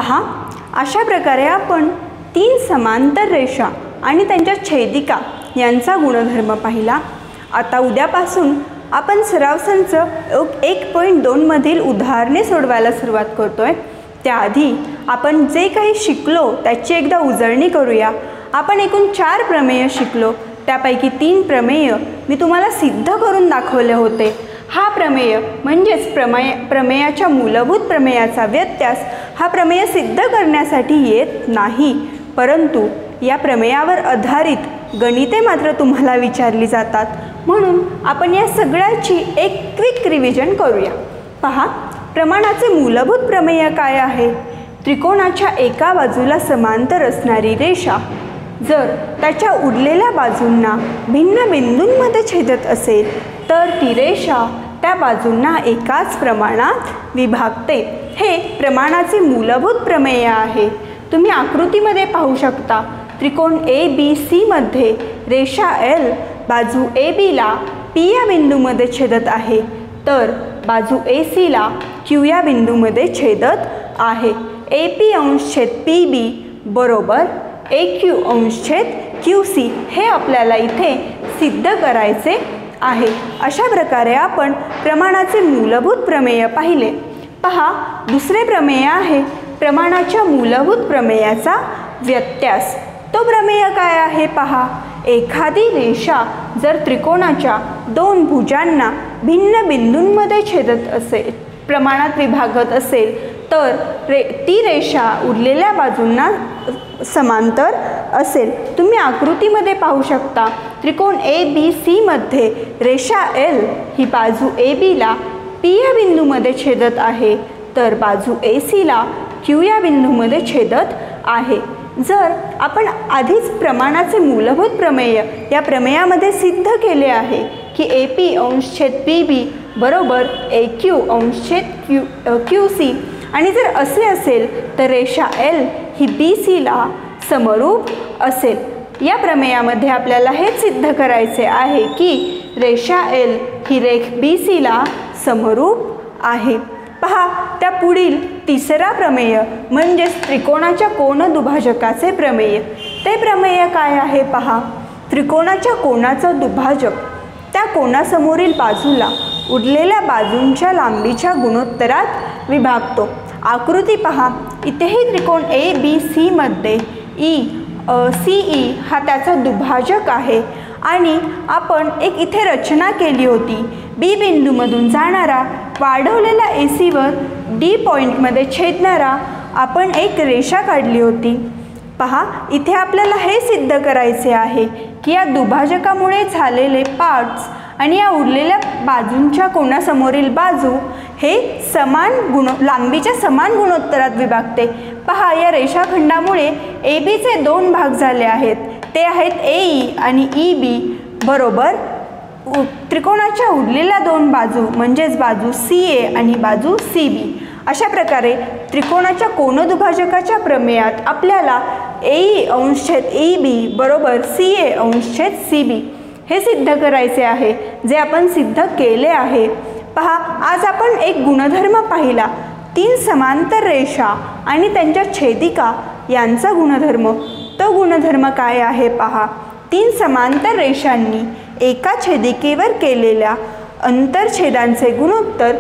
पहा, अशा प्रकारे आपण 3 समांतर रेषा आणि त्यांच्या छेदिका यांचा गुणधर्म पाहिला. आता उद्यापासून आपण सराव संच 1.2 मधील उदाहरणे सोडवायला सुरुवात करतोय. त्याआधी आपण जे काही शिकलो त्याची एकदा उजळणी करूया. आपण एकूण 4 प्रमेय शिकलो. त्यापैकी 3 प्रमेय मी तुम्हाला सिद्ध करून दाखवले होते. हा प्रमेय म्हणजेच प्रमेयाच्या मूलभूत प्रमेयाचा व्यत्यास हा प्रमेय सिद्ध करण्यासाठी येत नाही, परंतु या प्रमेयावर आधारित गणिते मात्र तुम्हाला विचारली जातात. म्हणून आपण या सगळ्याची एक क्विक रिव्हिजन करूया. पहा, प्रमाणाचे मूलभूत प्रमेय काय आहे? त्रिकोणाच्या एका बाजूला समांतर असणारी रेषा जर त्याच्या उरलेल्या बाजूंना भिन्न बिंदूंमध्ये छेदत असेल तर ती रेषा त्या बाजूंना एकाच प्रमाणात विभागते. हे प्रमाणाचे मूलभूत प्रमेय आहे. तुम्ही आकृतीमध्ये पाहू शकता. त्रिकोण ABC मध्ये रेषा L बाजू ABला P या बिंदूमध्ये छेदत आहे, तर बाजू ACला Q या बिंदूमध्ये छेदत आहे. AP अंश छेद PB बरोबर AQ अंश छेद QC हे आपल्याला इथे सिद्ध करायचे आहे. अशा प्रकारे आपण प्रमाणाचे मूलभूत प्रमेय पाहिले. पहा, दुसरे प्रमेय आहे प्रमाणाच्या मूलभूत प्रमेयाचा व्यत्यास. तो प्रमेय काय आहे? पहा, एखादी रेषा जर त्रिकोणाच्या 2 भुजांना भिन्न बिंदूंमध्ये छेदत असेल, प्रमाणात विभागत असेल, तर ती रेषा उरलेल्या बाजूंना समांतर असेल. तुम्ही आकृतीमध्ये पाहू शकता. त्रिकोण ABC मध्ये रेषा L ही बाजू ABला P या बिंदूमध्ये छेदत आहे, तर बाजू ACला Q या बिंदूमध्ये छेदत आहे. जर आपण आधीच प्रमाणाचे मूलभूत प्रमेय या प्रमेयामध्ये सिद्ध केले आहे की AP अंश छेद PB बरोबर AQ अंश छेद QC आणि जर असे असेल तर रेषा L ही BCला समरूप असेल. या प्रमेयामध्ये आपल्याला हे सिद्ध करायचे आहे की रेषा L ही रेख BCला समरूप आहे. पहा, त्या पुढील तिसरा प्रमेय म्हणजेच त्रिकोणाच्या कोनदुभाजकाचे प्रमेय. ते प्रमेय काय आहे? पहा, त्रिकोणाच्या कोनाचा दुभाजक त्या कोनासमोरील बाजूला उरलेल्या बाजूंच्या लांबीच्या गुणोत्तरात विभागतो. आकृती पहा. इथेही त्रिकोण ABC मध्ये CE हा त्याचा दुभाजक आहे आणि आपण एक इथे रचना केली होती. B बिंदूमधून जाणारा वाढवलेला ACवर D पॉईंटमध्ये छेदणारा आपण एक रेषा काढली होती. पहा, इथे आपल्याला हे सिद्ध करायचे आहे की या दुभाजकामुळे झालेले पार्ट्स आणि या उरलेल्या बाजूंच्या कोनासमोरील बाजू हे लांबीच्या समान गुणोत्तरात विभागते. पहा, या रेषाखंडामुळे ABचे 2 भाग झाले आहेत. ते आहेत AE आणि EB बरोबर त्रिकोणाच्या उरलेल्या 2 बाजू म्हणजेच बाजू CA आणि बाजू CB. अशा प्रकारे त्रिकोणाच्या कोनदुभाजकाच्या प्रमेयात आपल्याला AE अंश छेद EB बरोबर CA अंश छेद CB हे सिद्ध करायचे आहे, जे आपण सिद्ध केले आहे. पहा, आज आपण एक गुणधर्म पाहिला. 3 समांतर रेषा आणि त्यांच्या छेदिका यांचा गुणधर्म. तो गुणधर्म काय आहे? पहा, 3 समांतर रेषांनी एका छेदिकेवर केलेल्या अंतरछेदांचे गुणोत्तर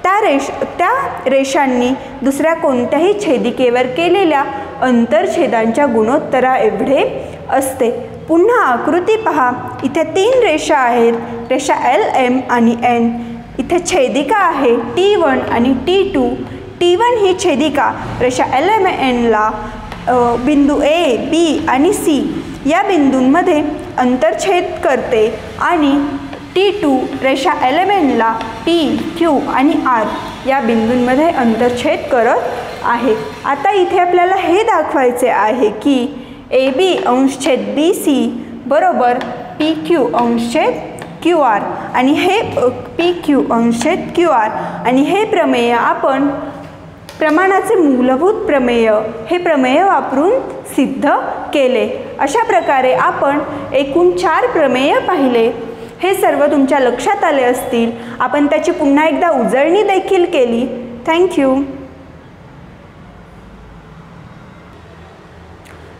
त्या रेषांनी दुसऱ्या कोणत्याही छेदिकेवर केलेल्या अंतरछेदांच्या गुणोत्तरा एवढे असते. पुन्हा आकृती पहा. इथे 3 रेषा आहेत. रेषा LM आणि N. इथे छेदिका आहे T1 आणि T2. T1 ही छेदिका रेषा LMNला बिंदू A, B आणि C या बिंदूंमध्ये अंतरछेद करते आणि T2 रेषा LMNला P, Q आणि R या बिंदूंमध्ये अंतरछेद करत आहे. आता इथे आपल्याला हे दाखवायचे आहे की AB अंश छेद BC बरोबर PQ अंश छेद QR आणि हे PQ अंश छेद QR आणि हे प्रमेय आपण प्रमाणाचे मूलभूत प्रमेय हे प्रमेय वापरून सिद्ध केले. अशा प्रकारे आपण एकूण 4 प्रमेय पाहिले. हे सर्व तुमच्या लक्षात आले असतील. आपण त्याची पुन्हा एकदा उजळणी देखील केली. थँक्यू.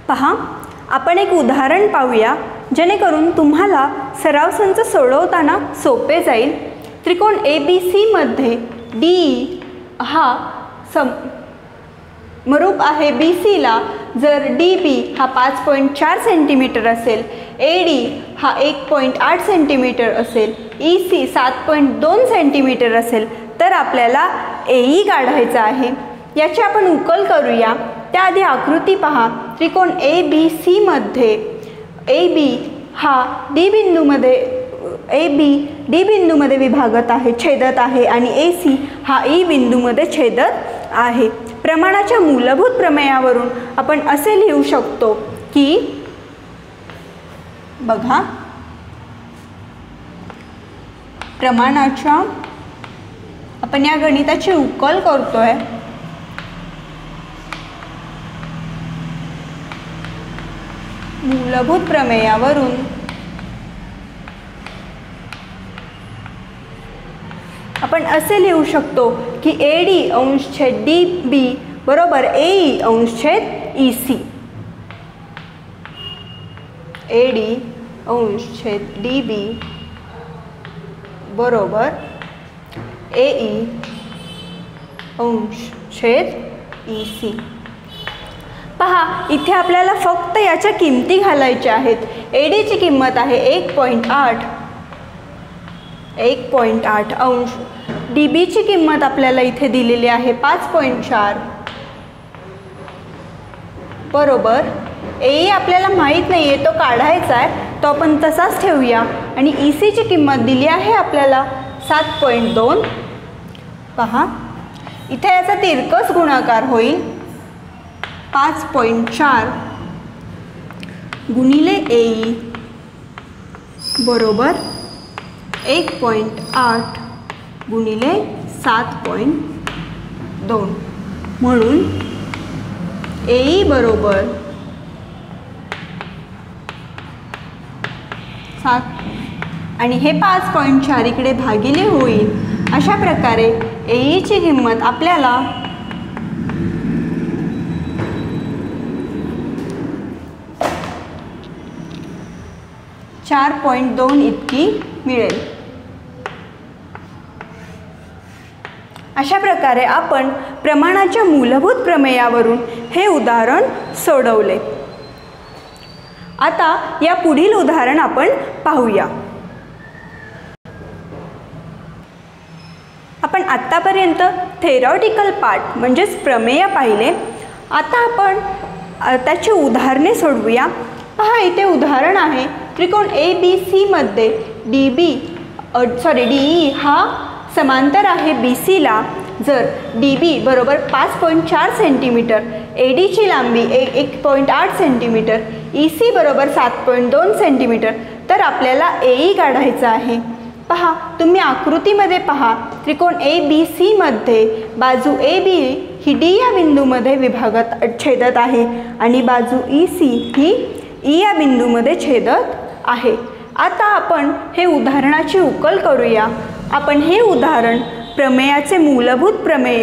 पहा, आपण एक उदाहरण पाहूया जेणेकरून तुम्हाला सराव संच सोडवताना सोपे जाईल. त्रिकोण ABC मध्ये डी हा समरूप आहे BCला. जर DB हा 5.4 सेंटीमीटर असेल, AD हा 1.8 सेंटीमीटर असेल, EC 7.2 सेंटीमीटर असेल, तर आपल्याला AE काढायचा आहे. याची आपण उकल करूया. त्याआधी आकृती पहा. त्रिकोण ABC मध्ये AB हा D बिंदूमध्ये विभागत आहे, छेदत आहे, आणि AC हा E बिंदूमध्ये छेदत आहे. प्रमाणाच्या मूलभूत प्रमेयावरून आपण असे लिहू शकतो की, बघा, प्रमाणाच्या, आपण या गणिताची उकल करतोय. मूलभूत प्रमेयावरून आपण असे लिहू शकतो की AD अंश छेद DB बरोबर AE अंश छेद EC. AD अंश छेद DB बरोबर AE अंश छेद EC. पहा, इथे आपल्याला फक्त याच्या किमती घालायच्या आहेत. AD ची किंमत आहे 1.8 अंश. DB ची किंमत आपल्याला इथे दिलेली आहे 5.4 बरोबर. AE आपल्याला माहीत नाही आहे, तो काढायचा आहे, तो आपण तसाच ठेवूया. आणि EC ची किंमत दिली आहे आपल्याला 7.2. पहा, इथे याचा तिरकस गुणाकार होईल. 5.4 गुणिले AE बरोबर 1.8 गुणिले 7.2. म्हणून AE बरोबर 7 आणि हे 5.4 इकडे भागिले होईल. अशा प्रकारे AE ची किंमत आपल्याला 4.2 इतकी मिळेल. अशा प्रकारे आपण प्रमाणाच्या मूलभूत प्रमेयावरून हे उदाहरण सोडवले. आता या पुढील उदाहरण आपण पाहूया. आपण आत्तापर्यंत थेरॉटिकल पार्ट म्हणजेच प्रमेय पाहिले. आता आपण त्याची उदाहरणे सोडवूया. पहा, इथे उदाहरण आहे. त्रिकोण ABC मध्ये DE हा समांतर आहे BCला. जर DB बरोबर 5.4 सेंटीमीटर, AD ची लांबी 1.8 सेंटीमीटर, EC बरोबर 7.2 सेंटीमीटर, तर आपल्याला AE काढायचा आहे. पहा, तुम्ही आकृतीमध्ये पहा. त्रिकोण ABC मध्ये बाजू AB ही D या बिंदूमध्ये छेदत आहे आणि बाजू EC ही E या बिंदूमध्ये छेदत आहे. आता आपण हे उदाहरणाची उकल करूया. आपण हे उदाहरण प्रमेयाचे मूलभूत प्रमेय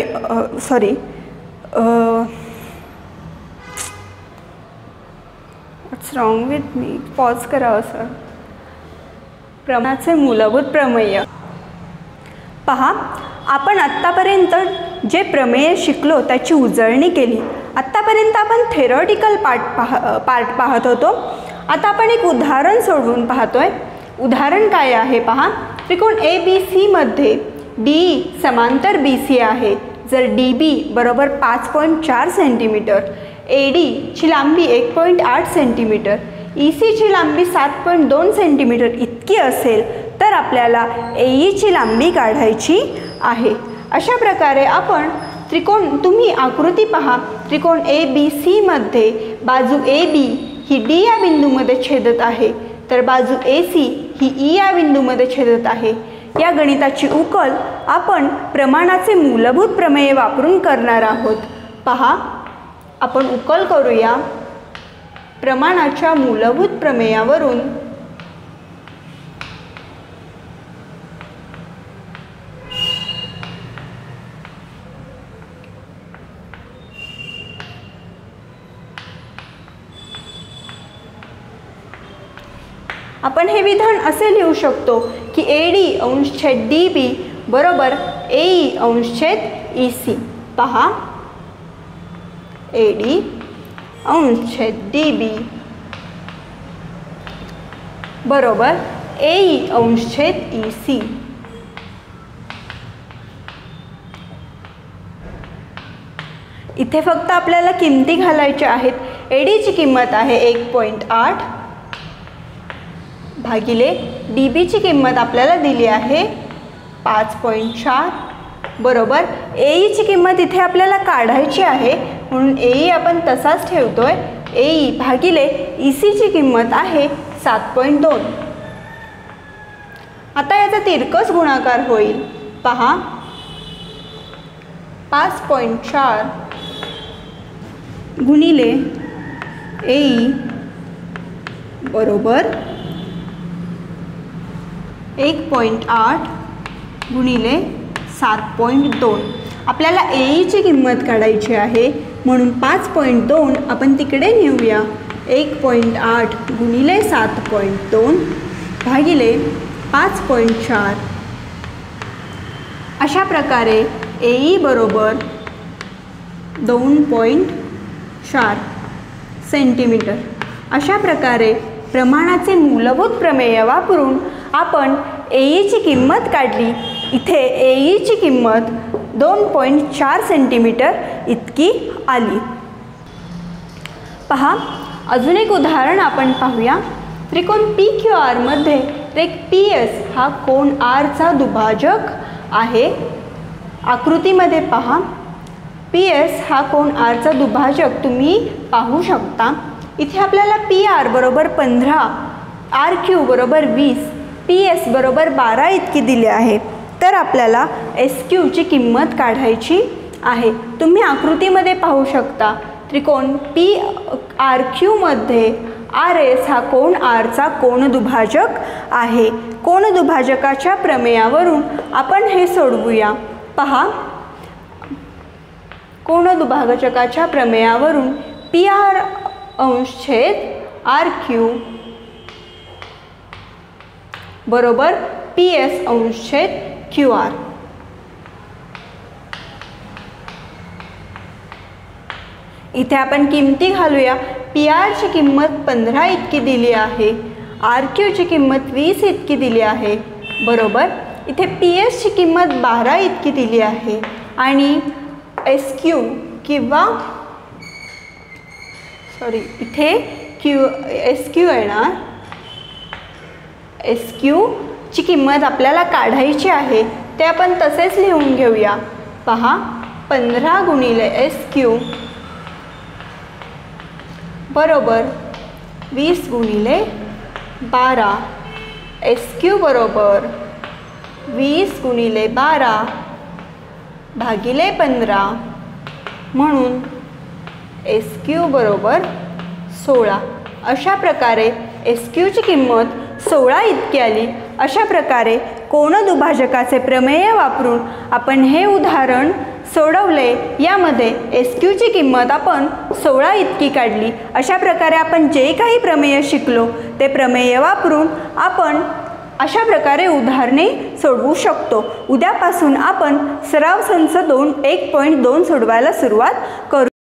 what's wrong with me, pause करावं सर. प्रमेयाचे मूलभूत प्रमेय. पहा, आपण आत्तापर्यंत जे प्रमेय शिकलो त्याची उजळणी केली. आत्तापर्यंत आपण थेरॉटिकल पार्ट पाहत होतो. आता आपण एक उदाहरण सोडवून पाहतोय. उदाहरण काय आहे पहा. त्रिकोण ABC मध्ये DE समांतर BC आहे. जर DB बरोबर 5.4 सेंटीमीटर, AD ची लांबी 1.8 सेंटीमीटर, EC ची लांबी 7.2 सेंटीमीटर इतकी असेल, तर आपल्याला AE ची लांबी काढायची आहे. अशा प्रकारे आपण त्रिकोण, तुम्ही आकृती पहा. त्रिकोण ABC मध्ये बाजू AB ही D या बिंदूमध्ये छेदत आहे, तर बाजू AC ही E या बिंदूमध्ये छेदत आहे. या गणिताची उकल आपण प्रमाणाचे मूलभूत प्रमेय वापरून करणार आहोत. पहा, आपण उकल करूया. प्रमाणाच्या मूलभूत प्रमेयावरून आपण हे विधान असे लिहू शकतो की AD अंश छेद DB बरोबर AE अंश छेद EC. पहा, AD अंश छेद DB बरोबर AE अंश छेद EC. इथे फक्त आपल्याला किमती घालायच्या आहेत. ADची किंमत आहे 1.8 भागिले DBची किंमत आपल्याला दिली आहे 5.4 बरोबर AEची किंमत इथे आपल्याला काढायची आहे म्हणून AE आपण तसाच ठेवतोय. AE भागिले ECची किंमत आहे 7.2. आता याचा तिरकस गुणाकार होईल. पहा, 5.4 गुणिले AE बरोबर 1.8 गुणिले 7.2. आपल्याला AEची किंमत काढायची आहे म्हणून 5.2 आपण तिकडे नेऊया. 1.8 गुणिले 7.2 भागिले 5.4. अशा प्रकारे AE बरोबर 2.4 सेंटीमीटर. अशा प्रकारे प्रमाणाचे मूलभूत प्रमेय वापरून आपण AEची किंमत काढली. इथे AEची किंमत 2.4 सेंटीमीटर इतकी आली. पहा, अजून एक उदाहरण आपण पाहूया. त्रिकोण PQR मध्ये रेख PS हा कोन R चा दुभाजक आहे. आकृतीमध्ये पहा, PS हा कोन R चा दुभाजक तुम्ही पाहू शकता. इथे आपल्याला PR बरोबर 15, RQ बरोबर 20, PS बरोबर 12 इतकी दिली आहे. तर आपल्याला SQ ची किंमत काढायची आहे. तुम्ही आकृतीमध्ये पाहू शकता त्रिकोण PRQ मध्ये RS हा कोन R चा कोन दुभाजक आहे. कोन दुभाजकाच्या प्रमेयावरून आपण हे सोडवूया. पहा, कोन दुभाजकाच्या प्रमेयावरून PR अंश छेद RQ बरोबर PS अंश छेद QR. इथे आपण किमती घालूया. PR ची किंमत 15 इतकी दिली आहे. RQ ची किंमत 20 इतकी दिली आहे बरोबर. इथे PS ची किंमत 12 इतकी दिली आहे आणि SQ किंवा इथे SQ येणार. SQ ची किंमत आपल्याला काढायची आहे. ते आपण तसेच लिहून घेऊया. पहा, 15 गुणिले SQ बरोबर 20 गुणिले 12. SQ बरोबर 20 गुणिले 12 भागिले 15 म्हणून SQ बरोबर 16. अशा प्रकारे SQ ची किंमत 16 इतकी आली. अशा प्रकारे कोन दुभाजकाचे प्रमेय वापरून आपण हे उदाहरण सोडवले. यामध्ये SQ ची किंमत आपण 16 इतकी काढली. अशा प्रकारे आपण जे काही प्रमेय शिकलो ते प्रमेय वापरून आपण अशा प्रकारे उदाहरणे सोडवू शकतो. उद्यापासून आपण सराव संच 1.2 सोडवायला सुरुवात करू.